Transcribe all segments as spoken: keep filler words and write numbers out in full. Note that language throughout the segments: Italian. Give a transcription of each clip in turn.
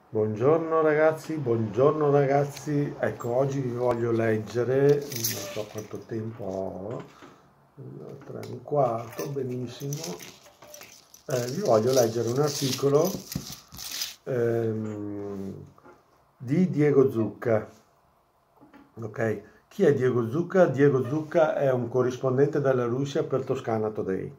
Buongiorno ragazzi, buongiorno ragazzi. Ecco, oggi vi voglio leggere, non so quanto tempo ho, tre e un quarto, benissimo. Eh, vi voglio leggere un articolo ehm, di Diego Zucca. Ok, chi è Diego Zucca? Diego Zucca è un corrispondente della Russia per Toscana Today.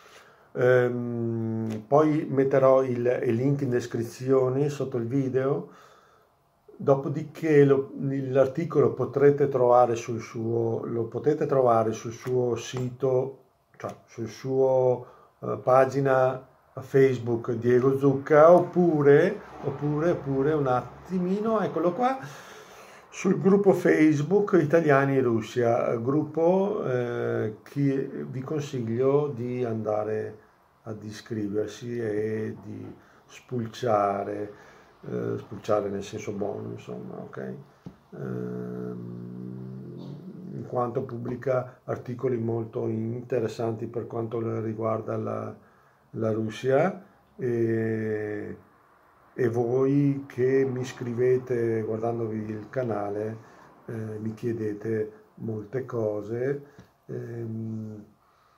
Ehm, poi metterò il, il link in descrizione sotto il video. Dopodiché lo- l'articolo potrete trovare sul suo, lo potete trovare sul suo sito, cioè sul suo eh, pagina Facebook Diego Zucca, oppure, oppure, oppure un attimino, eccolo qua, sul gruppo Facebook Italiani in Russia, gruppo eh, che vi consiglio di andare ad iscriversi e di spulciare, eh, spulciare nel senso buono, insomma, ok? Ehm, in quanto pubblica articoli molto interessanti per quanto riguarda la, la Russia e, e voi che mi scrivete guardandovi il canale eh, mi chiedete molte cose. Ehm,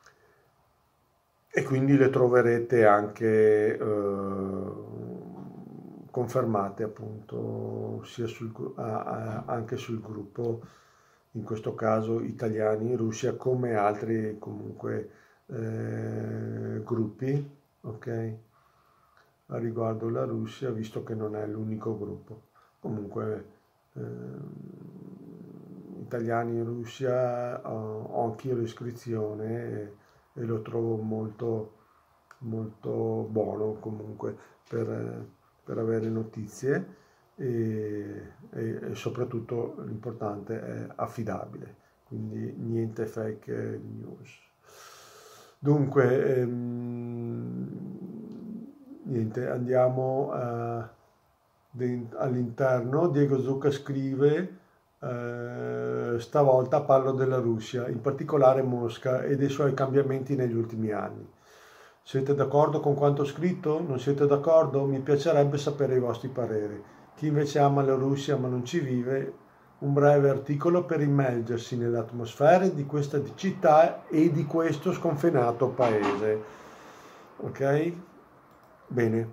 e quindi le troverete anche eh, confermate appunto sia sul, a- a- anche sul gruppo, in questo caso Italiani in Russia, come altri comunque eh, gruppi, ok? A riguardo la Russia, visto che non è l'unico gruppo. Comunque ehm, Italiani in Russia ho, ho anch'io l'iscrizione e, e lo trovo molto, molto buono comunque per, per avere notizie e, e- e soprattutto l'importante è affidabile, quindi niente fake news. Dunque, ehm, niente, andiamo eh, den- all'interno. Diego Zucca scrive, eh, stavolta parlo della Russia, in particolare Mosca e dei suoi cambiamenti negli ultimi anni. Siete d'accordo con quanto scritto? Non siete d'accordo? Mi piacerebbe sapere i vostri pareri. Chi invece ama la Russia ma non ci vive, un breve articolo per immergersi nell'atmosfera di questa città e di questo sconfinato paese. Ok? Bene.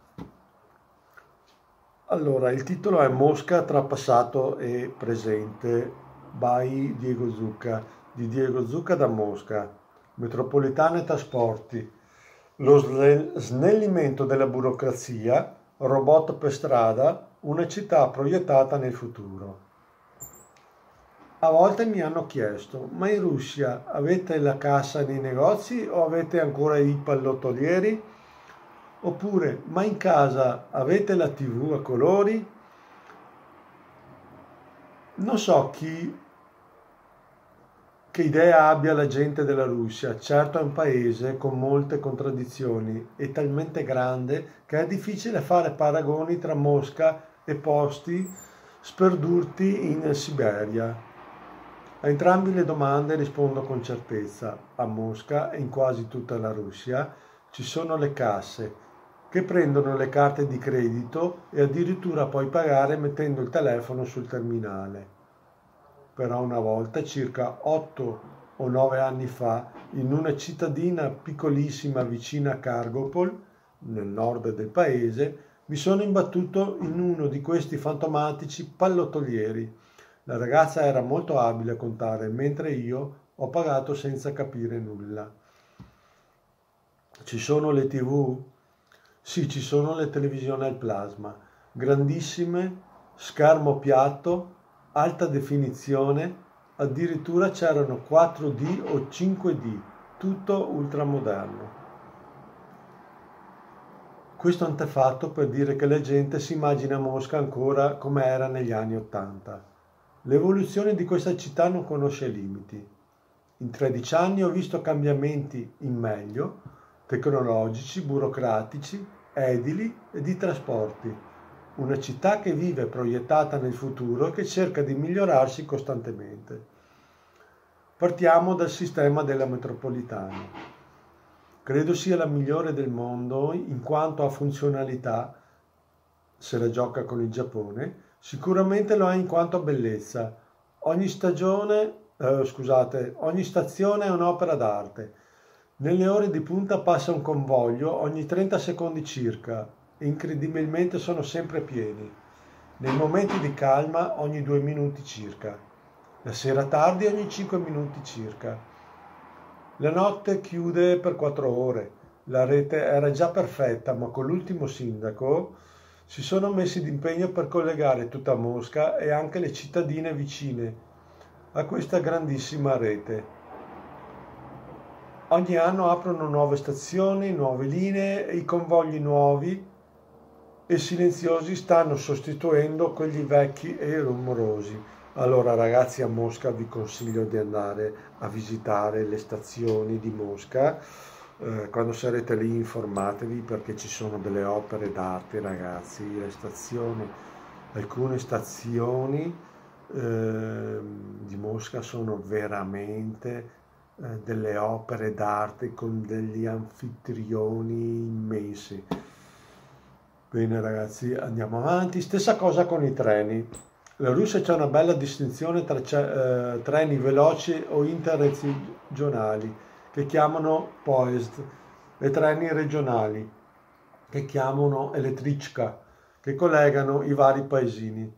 Allora, il titolo è Mosca tra passato e presente by Diego Zucca, di Diego Zucca da Mosca. Metropolitana e trasporti. Lo sle- snellimento della burocrazia, robot per strada, una città proiettata nel futuro. A volte mi hanno chiesto, ma in Russia avete la cassa nei negozi o avete ancora i pallottolieri? Oppure, ma in casa avete la T V a colori? Non so chi, che idea abbia la gente della Russia, certo è un paese con molte contraddizioni e talmente grande che è difficile fare paragoni tra Mosca e posti sperduti in Siberia. A entrambe le domande rispondo con certezza. A Mosca e in quasi tutta la Russia ci sono le casse che prendono le carte di credito e addirittura puoi pagare mettendo il telefono sul terminale. Però una volta, circa otto o nove anni fa, in una cittadina piccolissima vicina a Kargopol, nel nord del paese, mi sono imbattuto in uno di questi fantomatici pallottolieri. La ragazza era molto abile a contare, mentre io ho pagato senza capire nulla. Ci sono le T V? Sì, ci sono le televisioni al plasma, grandissime, schermo piatto, alta definizione, addirittura c'erano quattro D o cinque D, tutto ultramoderno. Questo antefatto per dire che la gente si immagina Mosca ancora come era negli anni Ottanta. L'evoluzione di questa città non conosce limiti. In tredici anni ho visto cambiamenti in meglio, tecnologici, burocratici, edili e di trasporti. Una città che vive proiettata nel futuro e che cerca di migliorarsi costantemente. Partiamo dal sistema della metropolitana. Credo sia la migliore del mondo in quanto a funzionalità se la gioca con il Giappone, sicuramente lo è in quanto a bellezza. Ogni stagione, eh, scusate, ogni stazione è un'opera d'arte. Nelle ore di punta passa un convoglio ogni trenta secondi circa e incredibilmente sono sempre pieni. Nei momenti di calma ogni due minuti circa. La sera tardi ogni cinque minuti circa. La notte chiude per quattro ore. La rete era già perfetta, ma con l'ultimo sindaco si sono messi d'impegno per collegare tutta Mosca e anche le cittadine vicine a questa grandissima rete. Ogni anno aprono nuove stazioni, nuove linee e i convogli nuovi e silenziosi stanno sostituendo quelli vecchi e rumorosi. Allora ragazzi, a Mosca vi consiglio di andare a visitare le stazioni di Mosca. Eh, quando sarete lì informatevi perché ci sono delle opere d'arte, ragazzi. Le stazioni, alcune stazioni eh, di Mosca sono veramente eh, delle opere d'arte con degli anfitrioni immensi. Bene ragazzi, andiamo avanti. Stessa cosa con i treni. La Russia c'è una bella distinzione tra eh, treni veloci o interregionali che chiamano poezd e treni regionali che chiamano elettrichka, che collegano i vari paesini.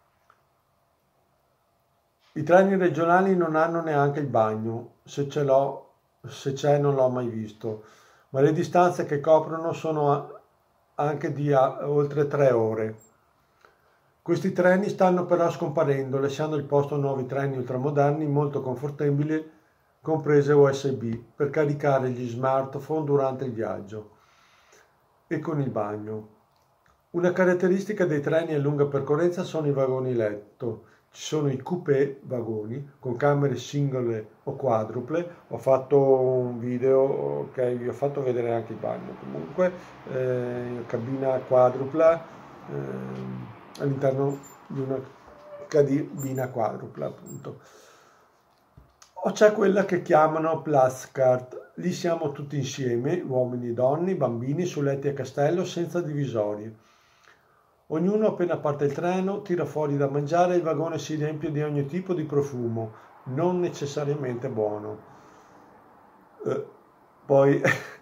I treni regionali non hanno neanche il bagno, se ce l'ho, se c'è non l'ho mai visto, ma le distanze che coprono sono anche di oltre tre ore. Questi treni stanno però scomparendo, lasciando il posto a nuovi treni ultramoderni molto confortevoli, comprese U S B, per caricare gli smartphone durante il viaggio e con il bagno. Una caratteristica dei treni a lunga percorrenza sono i vagoni letto. Ci sono i coupé vagoni con camere singole o quadruple. Ho fatto un video che vi ho fatto vedere anche il bagno. Comunque, eh, cabina quadrupla eh, all'interno di una cabina quadrupla, appunto. O c'è quella che chiamano Platzkart. Lì siamo tutti insieme, uomini, donne, bambini, su letti a castello senza divisorie. Ognuno appena parte il treno tira fuori da mangiare e il vagone si riempie di ogni tipo di profumo, non necessariamente buono. Eh, poi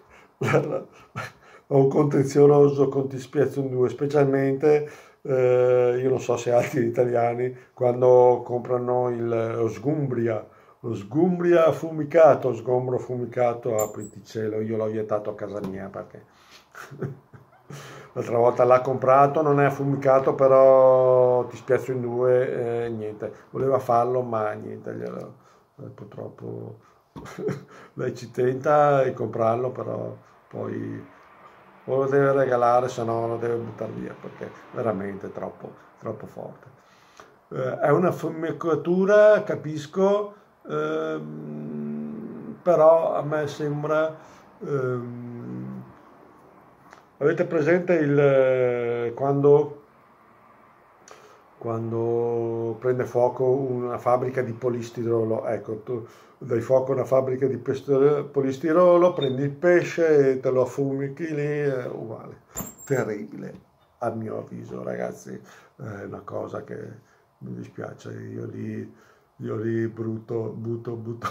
ho un contenzioso con Ti spiazzo in due, specialmente eh, io non so se altri italiani quando comprano il, lo sgumbria, lo sgumbria affumicato, sgombro affumicato, apriti cielo, io l'ho vietato a casa mia perché... L'altra volta l'ha comprato, non è affumicato, però Ti spiazzo in due, eh, niente. Voleva farlo, ma niente, glielo, eh, purtroppo lei ci tenta di comprarlo, però poi o lo deve regalare, se no lo deve buttare via, perché è veramente troppo, troppo forte. Eh, è una affumicatura, capisco, ehm, però a me sembra... Ehm, Avete presente il, quando, quando prende fuoco una fabbrica di polistirolo? Ecco, tu dai fuoco a una fabbrica di polistirolo, prendi il pesce e te lo affumichi lì, è uguale. Terribile, a mio avviso, ragazzi, è una cosa che mi dispiace. Io lì, io lì brutto, butto, butto,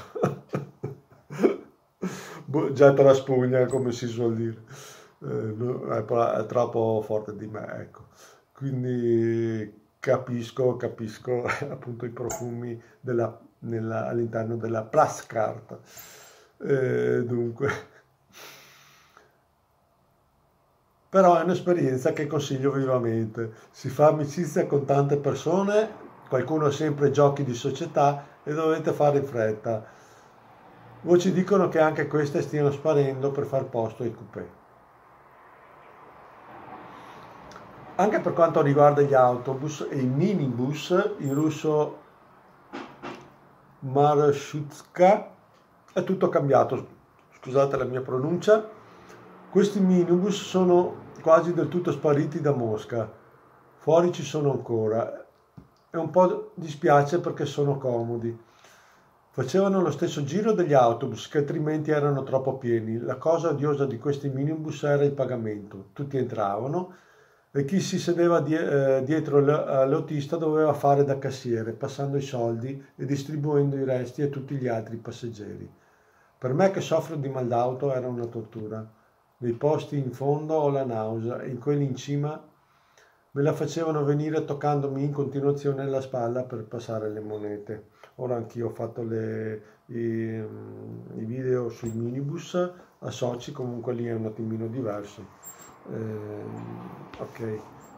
getto la spugna, come si suol dire. Eh, è troppo forte di me, ecco. Quindi capisco, capisco appunto i profumi della, nella, all'interno della Platzkart. Eh, dunque, però è un'esperienza che consiglio vivamente. Si fa amicizia con tante persone, qualcuno ha sempre giochi di società e dovete fare in fretta. Voci dicono che anche queste stiano sparendo per far posto ai coupé. Anche per quanto riguarda gli autobus e i minibus, in russo marshrutka, è tutto cambiato, scusate la mia pronuncia. Questi minibus sono quasi del tutto spariti da Mosca, fuori ci sono ancora, e un po' dispiace perché sono comodi. Facevano lo stesso giro degli autobus, che altrimenti erano troppo pieni. La cosa odiosa di questi minibus era il pagamento. Tutti entravano, e chi si sedeva die- eh, dietro l- all'autista doveva fare da cassiere, passando i soldi e distribuendo i resti a tutti gli altri passeggeri. Per me che soffro di mal d'auto era una tortura. Nei posti in fondo ho la nausea e in quelli in cima me la facevano venire toccandomi in continuazione la spalla per passare le monete. Ora anch'io ho fatto le, i, i video sui minibus a Sochi, comunque lì è un attimino diverso. Eh, ok, eh,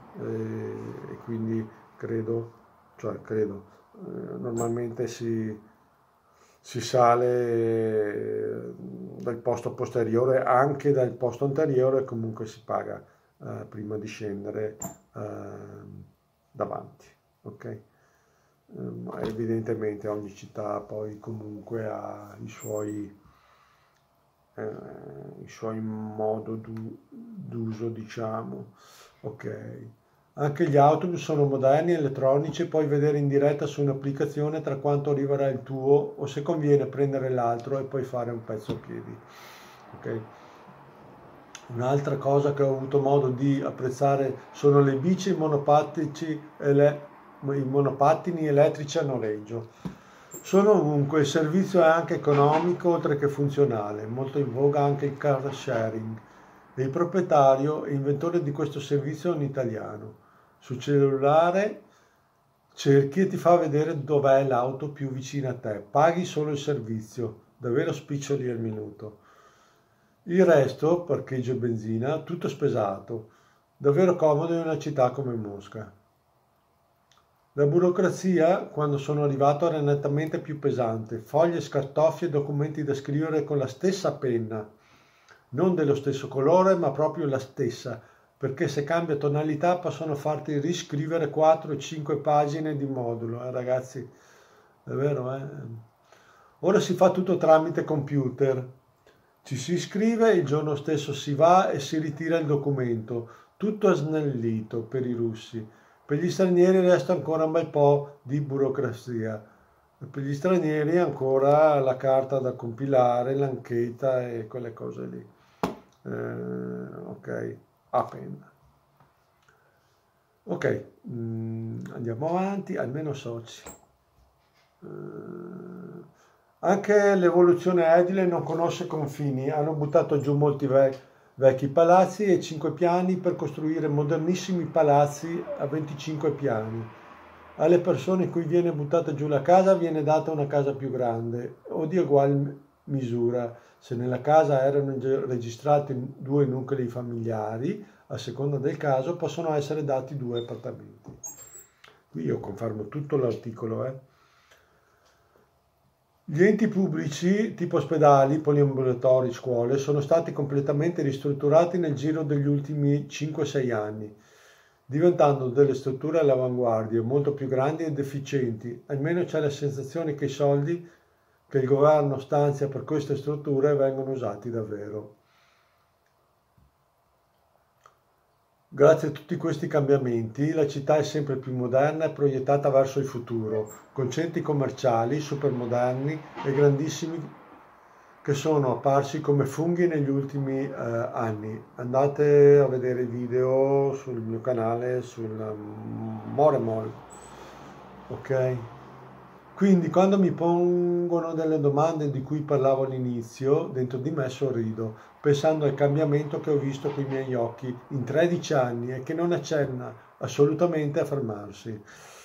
e quindi credo, cioè credo, eh, normalmente si, si sale eh, dal posto posteriore, anche dal posto anteriore, comunque si paga eh, prima di scendere eh, davanti, ok? Um, evidentemente ogni città poi comunque ha i suoi, eh, i suoi modo d'uso, diciamo, ok. Anche gli autobus sono moderni, elettronici, puoi vedere in diretta su un'applicazione tra quanto arriverà il tuo o se conviene prendere l'altro e poi fare un pezzo a piedi, ok. Un'altra cosa che ho avuto modo di apprezzare sono le bici e i monopattici e le i monopattini elettrici a noleggio. Sono ovunque, il servizio è anche economico oltre che funzionale, molto in voga anche il car sharing e il proprietario e inventore di questo servizio è un italiano. Sul cellulare cerchi e ti fa vedere dov'è l'auto più vicina a te, paghi solo il servizio, davvero spiccioli al minuto. Il resto, parcheggio e benzina, tutto spesato, davvero comodo in una città come Mosca. La burocrazia, quando sono arrivato, era nettamente più pesante. Foglie, scartoffie e documenti da scrivere con la stessa penna. Non dello stesso colore, ma proprio la stessa, perché se cambia tonalità possono farti riscrivere quattro o cinque pagine di modulo. Eh, ragazzi, è vero, eh? Ora si fa tutto tramite computer. Ci si iscrive, il giorno stesso si va e si ritira il documento. Tutto è snellito per i russi. Per gli stranieri resta ancora un bel po' di burocrazia. E per gli stranieri ancora la carta da compilare, l'anchetta e quelle cose lì. Eh, ok, a penna. Ok, mm, andiamo avanti, almeno soci. Eh, anche l'evoluzione edile non conosce confini, hanno buttato giù molti vecchi vecchi palazzi e cinque piani per costruire modernissimi palazzi a venticinque piani. Alle persone in cui viene buttata giù la casa viene data una casa più grande o di uguale misura. Se nella casa erano registrati due nuclei familiari, a seconda del caso possono essere dati due appartamenti. Qui io confermo tutto l'articolo, eh. Gli enti pubblici, tipo ospedali, poliambulatori, scuole, sono stati completamente ristrutturati nel giro degli ultimi cinque sei anni, diventando delle strutture all'avanguardia, molto più grandi ed efficienti. Almeno c'è la sensazione che i soldi che il governo stanzia per queste strutture vengano usati davvero. Grazie a tutti questi cambiamenti, la città è sempre più moderna e proiettata verso il futuro, con centri commerciali supermoderni e grandissimi che sono apparsi come funghi negli ultimi eh, anni. Andate a vedere i video sul mio canale sul Moremol, ok? Quindi quando mi pongono delle domande di cui parlavo all'inizio, dentro di me sorrido, pensando al cambiamento che ho visto con i miei occhi in tredici anni e che non accenna assolutamente a fermarsi.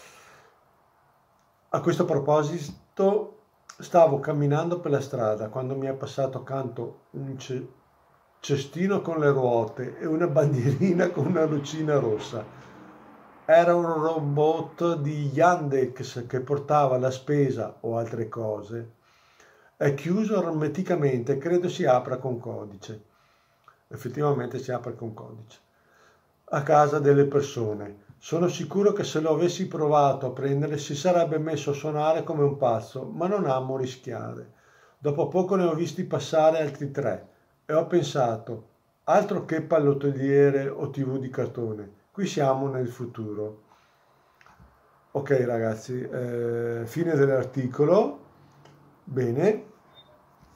A questo proposito, stavo camminando per la strada quando mi è passato accanto un cestino con le ruote e una bandierina con una lucina rossa. Era un robot di Yandex che portava la spesa o altre cose. È chiuso ermeticamente, credo si apra con codice. Effettivamente si apre con codice. A casa delle persone. Sono sicuro che se lo avessi provato a prendere si sarebbe messo a suonare come un pazzo, ma non amo rischiare. Dopo poco ne ho visti passare altri tre e ho pensato, altro che pallottoliere o tivù di cartone. Qui siamo nel futuro. Ok ragazzi, eh, fine dell'articolo. Bene.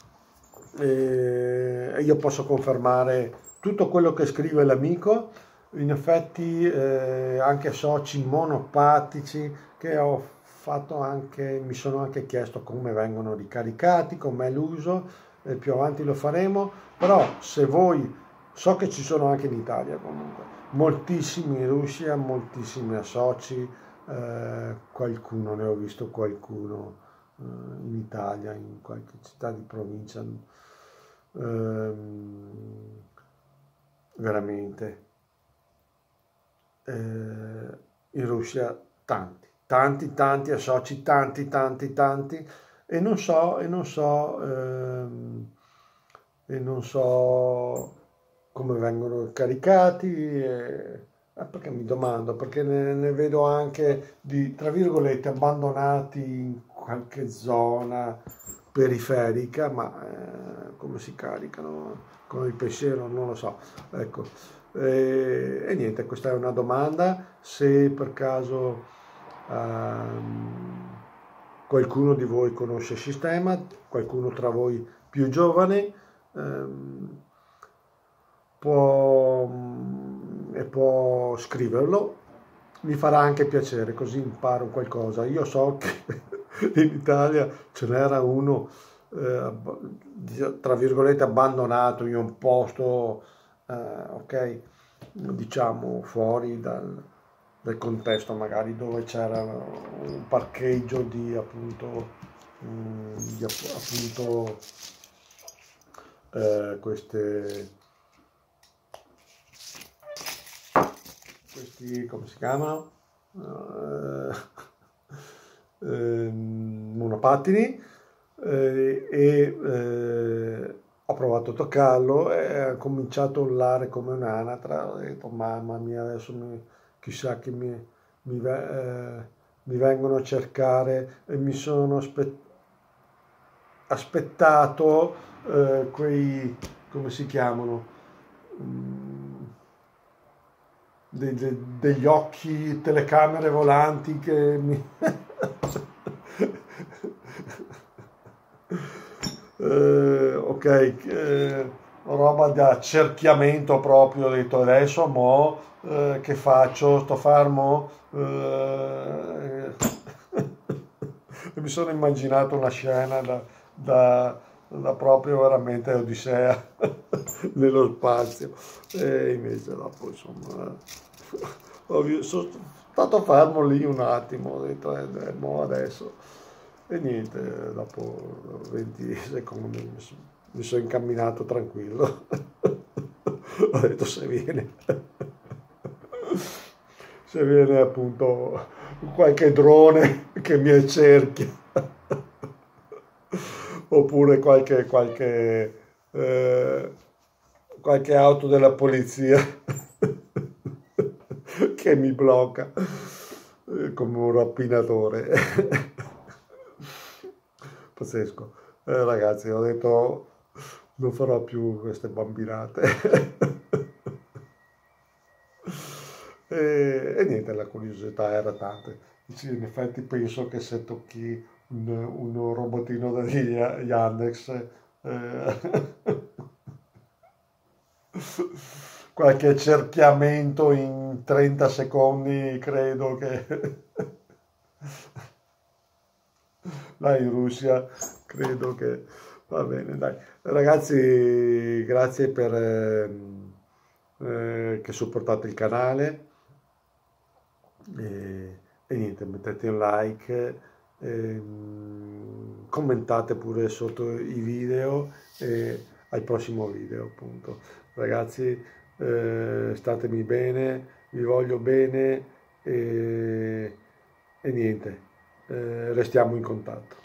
Eh, io posso confermare tutto quello che scrive l'amico. in effetti eh, anche soci monopattici che ho fatto anche, mi sono anche chiesto come vengono ricaricati, com'è l'uso, e più avanti lo faremo, però se voi, so che ci sono anche in Italia comunque, moltissimi in Russia, moltissimi soci, eh, qualcuno, ne ho visto qualcuno eh, in Italia, in qualche città di provincia, ehm, veramente eh, in Russia tanti, tanti, tanti associ, tanti, tanti, tanti, e non so, e non so, ehm, e non so come vengono caricati, e, eh, perché mi domando, perché ne, ne vedo anche di, tra virgolette, abbandonati in qualche zona periferica, ma eh, come si caricano? Con il pensiero, non lo so. Ecco, e, e niente, questa è una domanda. Se per caso ehm, qualcuno di voi conosce il sistema, qualcuno tra voi più giovane, ehm, può, mm, e può scriverlo, mi farà anche piacere, così imparo qualcosa. Io so che in Italia ce n'era uno, eh, tra virgolette, abbandonato in un posto, eh, ok, diciamo fuori dal, dal contesto, magari dove c'era un parcheggio di appunto, mm, di app- appunto eh, queste, questi, come si chiamano? Eh, ehm, monopattini, eh, e eh, ho provato a toccarlo e ha cominciato a urlare come un'anatra. Ho detto mamma mia, adesso mi, chissà che mi, mi, ve- eh, mi vengono a cercare, e mi sono aspe- aspettato eh, quei, come si chiamano? Mm, de- de- degli occhi, telecamere volanti che mi... Eh, ok, eh, roba da accerchiamento proprio, ho detto adesso mo eh, che faccio? Sto fermo? Eh, e mi sono immaginato una scena da, da- da proprio veramente Odissea nello spazio, e invece dopo insomma ho vi- sono stato fermo lì un attimo, ho detto eh, eh, mo adesso, e niente, dopo venti secondi mi sono, mi sono incamminato tranquillo. Ho detto se viene, se viene appunto qualche drone che mi accerchia, oppure qualche, qualche, eh, qualche auto della polizia che mi blocca eh, come un rapinatore. Pazzesco. Eh, ragazzi, ho detto non farò più queste bambinate. E, e niente, la curiosità era tanta. Sì, in effetti penso che se tocchi un, un robotino degli Ya- Yandex, eh, qualche accerchiamento in trenta secondi, credo che là in Russia, credo che va bene, dai. Ragazzi, grazie per ehm, eh, che supportate il canale, e, e niente, mettete un like, ehm, commentate pure sotto i video, e al prossimo video, appunto. Ragazzi, eh, statemi bene, vi voglio bene, e, e niente, eh, restiamo in contatto.